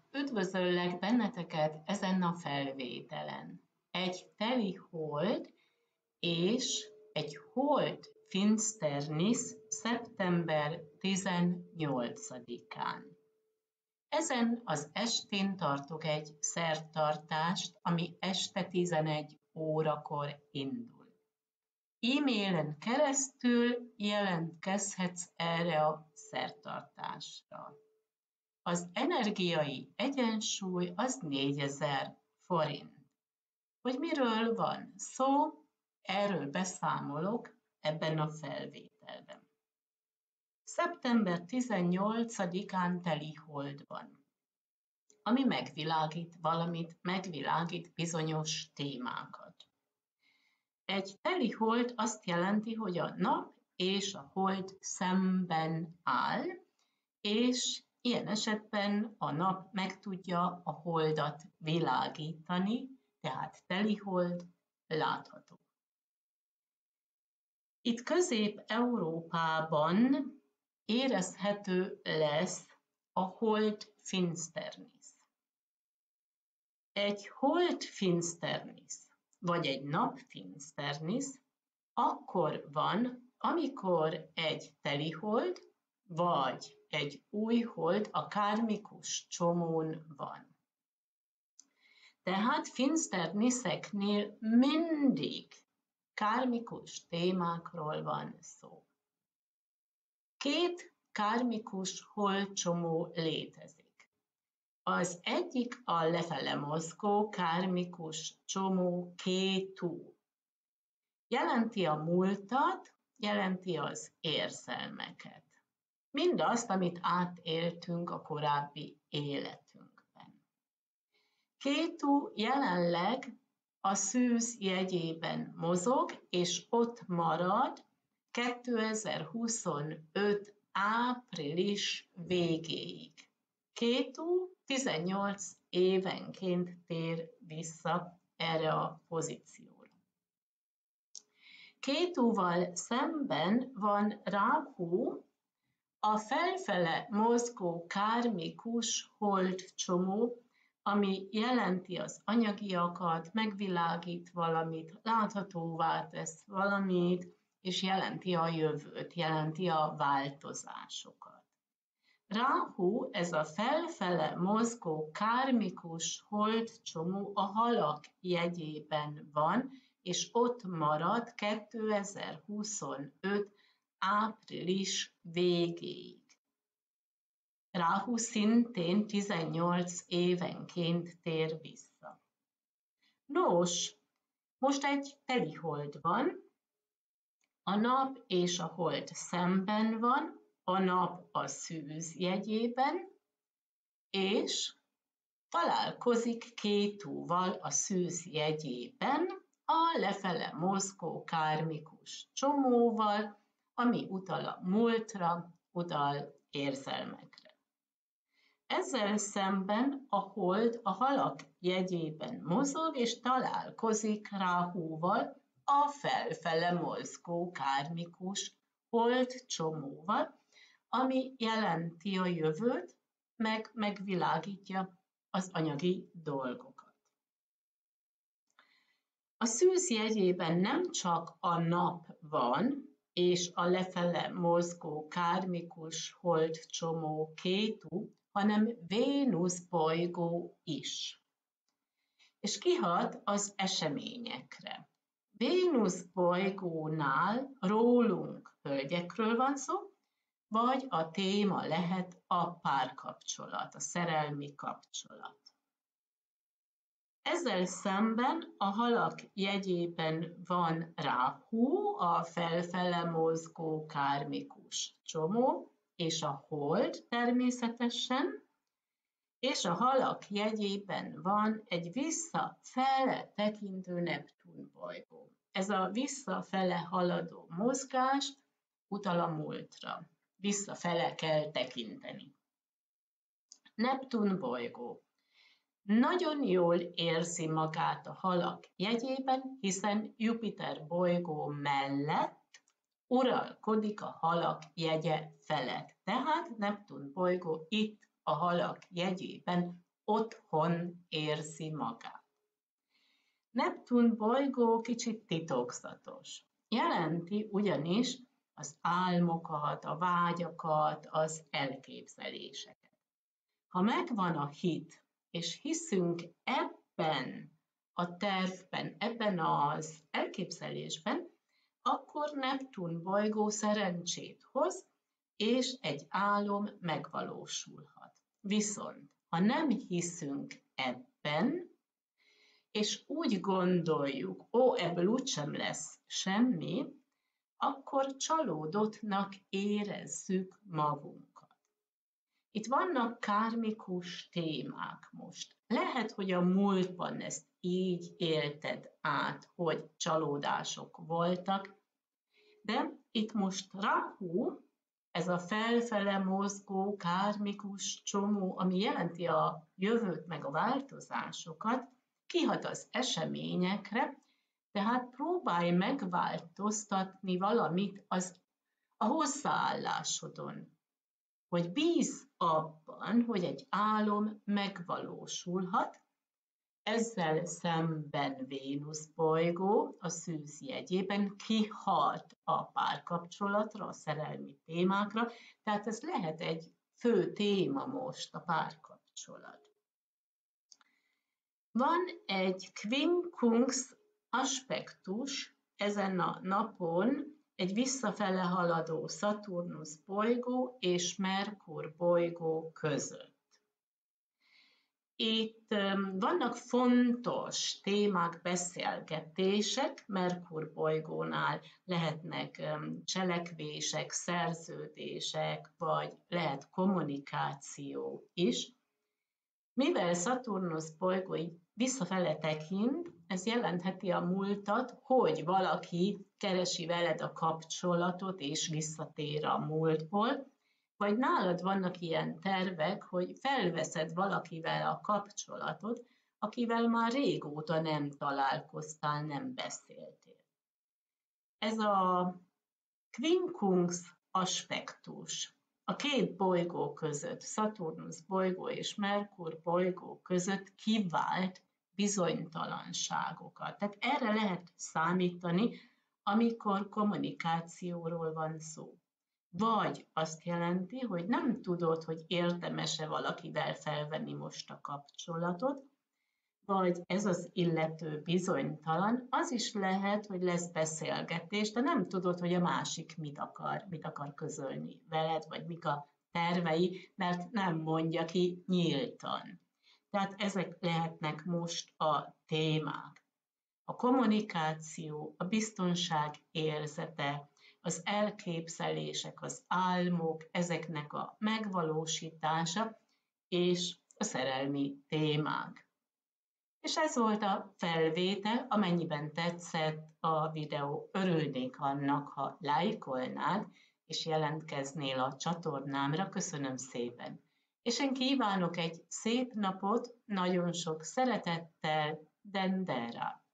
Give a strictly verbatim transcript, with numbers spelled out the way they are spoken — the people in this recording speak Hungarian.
Üdvözöllek benneteket ezen a felvételen. Egy teli hold és egy hold finsternis szeptember tizennyolcadikán. Ezen az estén tartok egy szertartást, ami este tizenegy órakor indul. E-mailen keresztül jelentkezhetsz erre a szertartásra. Az energiai egyensúly az négyezer forint. Hogy miről van szó, erről beszámolok ebben a felvételben. szeptember tizennyolcadikán teli hold van, ami megvilágít valamit, megvilágít bizonyos témákat. Egy teli hold azt jelenti, hogy a nap és a hold szemben áll, és ilyen esetben a nap meg tudja a holdat világítani, tehát teli hold látható. Itt Közép-Európában érezhető lesz a hold finsternis. Egy hold finsternis, vagy egy nap finsternis akkor van, amikor egy teli hold, vagy egy új hold a kármikus csomón van. Tehát finsterniseknél mindig kármikus témákról van szó. Két kármikus holdcsomó létezik. Az egyik a lefele mozgó kármikus csomó Kétu. Jelenti a múltat, jelenti az érzelmeket. Mindazt, amit átéltünk a korábbi életünkben. Kétu jelenleg a szűz jegyében mozog, és ott marad kétezer-huszonöt április végéig. Kétu tizennyolc évenként tér vissza erre a pozícióra. Kétuval szemben van Ráhu, a felfele mozgó kármikus holdcsomó, ami jelenti az anyagiakat, megvilágít valamit, láthatóvá tesz valamit, és jelenti a jövőt, jelenti a változásokat. Ráhu, ez a felfele mozgó kármikus holdcsomó a halak jegyében van, és ott marad kétezer-huszonöt április végéig. Ráhu szintén tizennyolc évenként tér vissza. Nos, most egy teli hold van, a nap és a hold szemben van, a nap a szűz jegyében, és találkozik Kétuval a szűz jegyében, a lefele mozgó kármikus csomóval, ami utal a múltra, utal érzelmekre. Ezzel szemben a hold a halak jegyében mozog, és találkozik Ráhúval, a felfele mozgó kármikus holdcsomóval, ami jelenti a jövőt, meg megvilágítja az anyagi dolgokat. A szűz jegyében nem csak a nap van, és a lefele mozgó kármikus holdcsomó Kétu, hanem Vénusz bolygó is. És kihat az eseményekre. Vénusz bolygónál rólunk, hölgyekről van szó, vagy a téma lehet a párkapcsolat, a szerelmi kapcsolat. Ezzel szemben a halak jegyében van Ráhu, a felfele mozgó kármikus csomó, és a hold természetesen, és a halak jegyében van egy visszafele tekintő Neptun bolygó. Ez a visszafele haladó mozgást utal a múltra. Visszafele kell tekinteni. Neptun bolygó nagyon jól érzi magát a halak jegyében, hiszen Jupiter bolygó mellett uralkodik a halak jegye felett. Tehát Neptun bolygó itt a halak jegyében otthon érzi magát. Neptun bolygó kicsit titokzatos. Jelenti ugyanis az álmokat, a vágyakat, az elképzeléseket. Ha megvan a hit, és hiszünk ebben a tervben, ebben az elképzelésben, akkor Neptun bolygó szerencsét hoz, és egy álom megvalósulhat. Viszont, ha nem hiszünk ebben, és úgy gondoljuk, ó, ebből úgysem lesz semmi, akkor csalódottnak érezzük magunkat. Itt vannak kármikus témák most. Lehet, hogy a múltban ezt így élted át, hogy csalódások voltak, de itt most Rahu, ez a felfele mozgó kármikus csomó, ami jelenti a jövőt meg a változásokat, kihat az eseményekre, tehát próbálj megváltoztatni valamit az, a hozzáállásodon, hogy bízz abban, hogy egy álom megvalósulhat. Ezzel szemben Vénusz bolygó a szűz jegyében kihat a párkapcsolatra, a szerelmi témákra, tehát ez lehet egy fő téma most a párkapcsolat. Van egy quincunx aspektus ezen a napon, egy visszafele haladó Szaturnusz bolygó és Merkur bolygó között. Itt vannak fontos témák, beszélgetések, Merkur bolygónál lehetnek cselekvések, szerződések, vagy lehet kommunikáció is. Mivel Szaturnusz bolygó így visszafele tekint, ez jelentheti a múltat, hogy valaki keresi veled a kapcsolatot és visszatér a múltból, vagy nálad vannak ilyen tervek, hogy felveszed valakivel a kapcsolatot, akivel már régóta nem találkoztál, nem beszéltél. Ez a quincunx aspektus a két bolygó között, Szaturnusz bolygó és Merkur bolygó között kivált bizonytalanságokat. Tehát erre lehet számítani, amikor kommunikációról van szó. Vagy azt jelenti, hogy nem tudod, hogy érdemes-e valakivel felvenni most a kapcsolatot, vagy ez az illető bizonytalan, az is lehet, hogy lesz beszélgetés, de nem tudod, hogy a másik mit akar, mit akar közölni veled, vagy mik a tervei, mert nem mondja ki nyíltan. Tehát ezek lehetnek most a témák. A kommunikáció, a biztonság érzete, az elképzelések, az álmok, ezeknek a megvalósítása és a szerelmi témák. És ez volt a felvétel, amennyiben tetszett a videó, örülnék annak, ha lájkolnád, és jelentkeznél a csatornámra, köszönöm szépen. És én kívánok egy szép napot, nagyon sok szeretettel, Dendera!